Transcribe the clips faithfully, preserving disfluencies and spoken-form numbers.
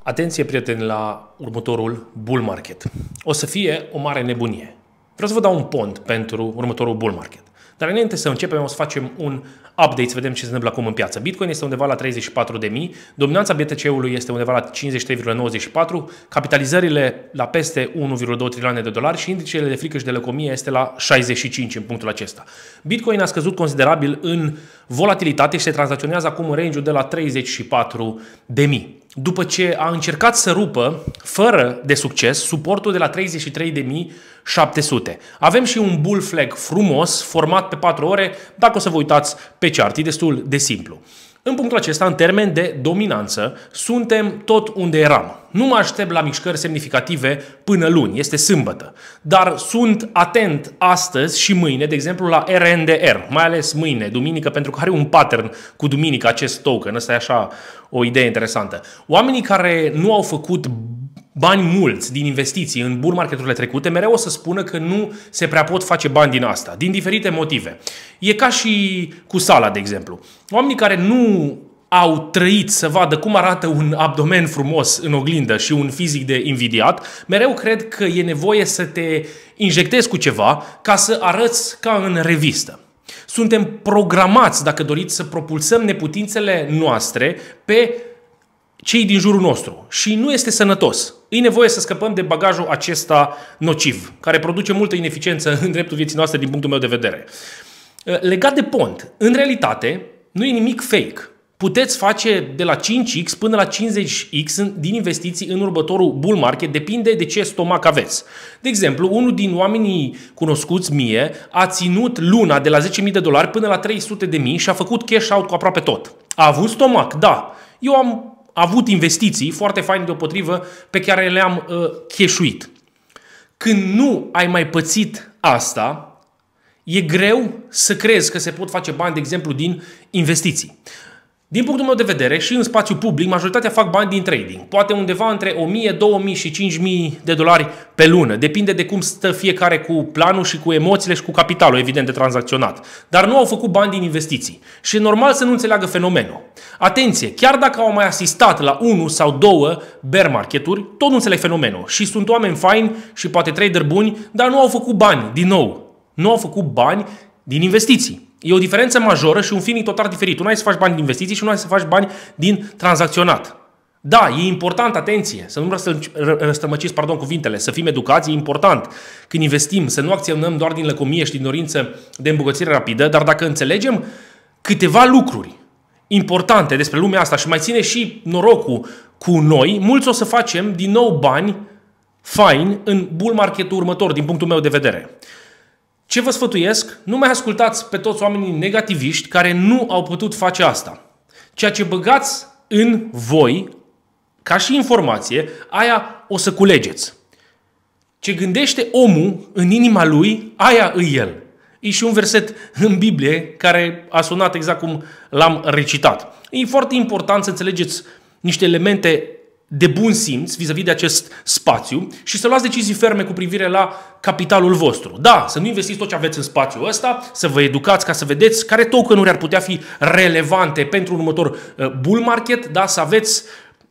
Atenție, prieteni, la următorul bull market. O să fie o mare nebunie. Vreau să vă dau un pont pentru următorul bull market. Dar înainte să începem, o să facem un update, să vedem ce se întâmplă acum în piață. Bitcoin este undeva la treizeci și patru de mii, dominanța B T C-ului este undeva la cincizeci și trei virgulă nouăzeci și patru, capitalizările la peste unu virgulă doi trilioane de dolari și indicele de frică și de lăcomie este la șaizeci și cinci în punctul acesta. Bitcoin a scăzut considerabil în volatilitate și se tranzacționează acum în range-ul de la treizeci și patru de mii. După ce a încercat să rupă, fără de succes, suportul de la treizeci și trei de mii șapte sute. Avem și un bull flag frumos, format pe patru ore, dacă o să vă uitați pe chart, e destul de simplu. În punctul acesta, în termen de dominanță, suntem tot unde eram. Nu mă aștept la mișcări semnificative până luni, este sâmbătă. Dar sunt atent astăzi și mâine, de exemplu, la R N D R, mai ales mâine, duminică, pentru că are un pattern cu duminică acest token. Ăsta e așa o idee interesantă. Oamenii care nu au făcut bani mulți din investiții în bull marketurile trecute, mereu o să spună că nu se prea pot face bani din asta, din diferite motive. E ca și cu sala, de exemplu. Oamenii care nu au trăit să vadă cum arată un abdomen frumos în oglindă și un fizic de invidiat, mereu cred că e nevoie să te injectezi cu ceva ca să arăți ca în revistă. Suntem programați, dacă doriți, să propulsăm neputințele noastre pe cei din jurul nostru. Și nu este sănătos. E nevoie să scăpăm de bagajul acesta nociv, care produce multă ineficiență în dreptul vieții noastre din punctul meu de vedere. Legat de pont, în realitate, nu e nimic fake. Puteți face de la cinci x până la cincizeci x din investiții în următorul bull market, depinde de ce stomac aveți. De exemplu, unul din oamenii cunoscuți mie a ținut luna de la zece mii de dolari până la trei sute de mii și a făcut cash out cu aproape tot. A avut stomac, da. Eu am avut investiții foarte faine deopotrivă pe care le-am uh, cash-uit. Când nu ai mai pățit asta, e greu să crezi că se pot face bani, de exemplu, din investiții. Din punctul meu de vedere, și în spațiu public, majoritatea fac bani din trading. Poate undeva între o mie, două mii și cinci mii de dolari pe lună. Depinde de cum stă fiecare cu planul și cu emoțiile și cu capitalul, evident, de tranzacționat. Dar nu au făcut bani din investiții. Și e normal să nu înțeleagă fenomenul. Atenție, chiar dacă au mai asistat la unu sau două bear marketuri, tot nu înțeleg fenomenul. Și sunt oameni faini și poate trader buni, dar nu au făcut bani, din nou. Nu au făcut bani din investiții. E o diferență majoră și un feeling total diferit. Una e să faci bani din investiții și una e să faci bani din tranzacționat. Da, e important, atenție, să nu răstămăciți, pardon, cuvintele, să fim educați, e important când investim, să nu acționăm doar din lăcomie și din dorință de îmbogățire rapidă, dar dacă înțelegem câteva lucruri importante despre lumea asta și mai ține și norocul cu noi, mulți o să facem din nou bani faini în bull marketul următor, din punctul meu de vedere. Ce vă sfătuiesc? Nu mai ascultați pe toți oamenii negativiști care nu au putut face asta. Ceea ce băgați în voi, ca și informație, aia o să culegeți. Ce gândește omul în inima lui, aia îi el. E și un verset în Biblie care a sunat exact cum l-am recitat. E foarte important să înțelegeți niște elemente de bun simț vis-a-vis de acest spațiu și să luați decizii ferme cu privire la capitalul vostru. Da, să nu investiți tot ce aveți în spațiul ăsta, să vă educați ca să vedeți care tokenuri ar putea fi relevante pentru următor bull market, da, să aveți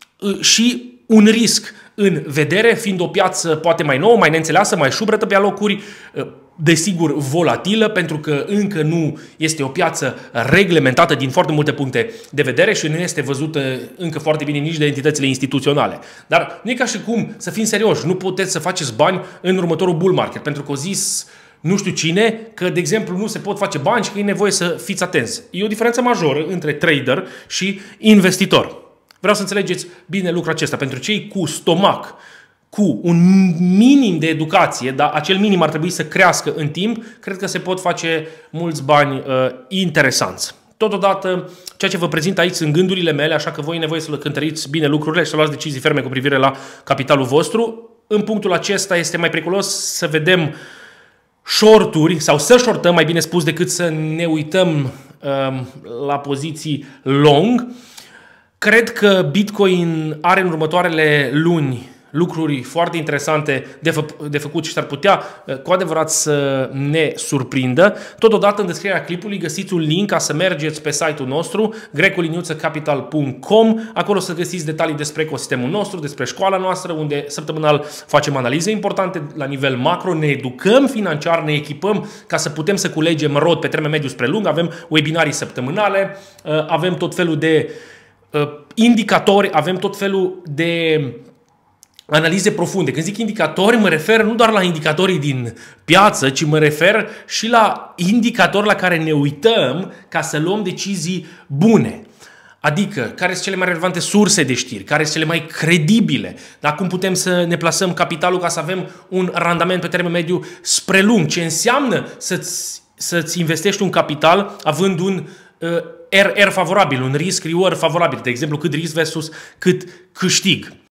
și un risc în vedere, fiind o piață poate mai nouă, mai neînțeleasă, mai șubrătă pe alocuri, desigur volatilă, pentru că încă nu este o piață reglementată din foarte multe puncte de vedere și nu este văzută încă foarte bine nici de entitățile instituționale. Dar nu e ca și cum, să fim serioși, nu puteți să faceți bani în următorul bull market, pentru că o zis nu știu cine că, de exemplu, nu se pot face bani și că e nevoie să fiți atenți. E o diferență majoră între trader și investitor. Vreau să înțelegeți bine lucrul acesta. Pentru cei cu stomac, cu un minim de educație, dar acel minim ar trebui să crească în timp, cred că se pot face mulți bani uh, interesanți. Totodată, ceea ce vă prezint aici sunt gândurile mele, așa că voi e nevoie să cântăriți bine lucrurile și să luați decizii ferme cu privire la capitalul vostru. În punctul acesta este mai periculos să vedem shorturi sau să shortăm, mai bine spus, decât să ne uităm uh, la poziții long. Cred că Bitcoin are în următoarele luni lucruri foarte interesante de, fă, de făcut și s-ar putea cu adevărat să ne surprindă. Totodată în descrierea clipului găsiți un link ca să mergeți pe site-ul nostru greco liniuță capital punct com. Acolo să găsiți detalii despre ecosistemul nostru, despre școala noastră, unde săptămânal facem analize importante la nivel macro, ne educăm financiar, ne echipăm ca să putem să culegem rod pe termen mediu spre lung, avem webinarii săptămânale, avem tot felul de indicatori, avem tot felul de analize profunde. Când zic indicatori, mă refer nu doar la indicatorii din piață, ci mă refer și la indicatori la care ne uităm ca să luăm decizii bune. Adică, care sunt cele mai relevante surse de știri, care sunt cele mai credibile, dar cum putem să ne plasăm capitalul ca să avem un randament pe termen mediu spre lung, ce înseamnă să-ți, să-ți investești un capital având un uh, R R favorabil, un risk-reward favorabil, de exemplu cât risc versus cât câștig.